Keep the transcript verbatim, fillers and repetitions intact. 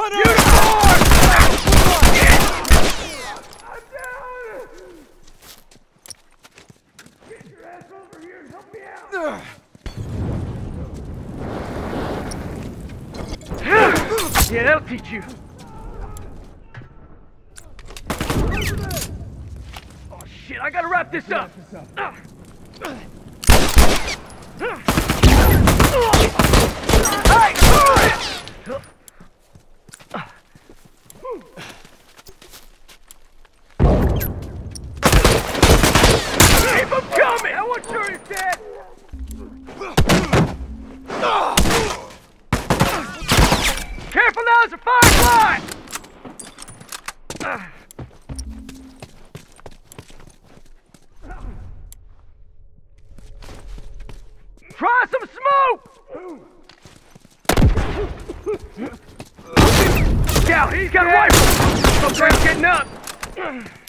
Hunter! Uniform! I'm down! Get your ass over here and help me out! Yeah, that'll teach you. Oh shit, I gotta wrap this up. Hey! Keep him coming! That one sure is dead! Careful now, there's a firefly! Try some smoke! Scout, he's got a rifle! Some friend's getting up!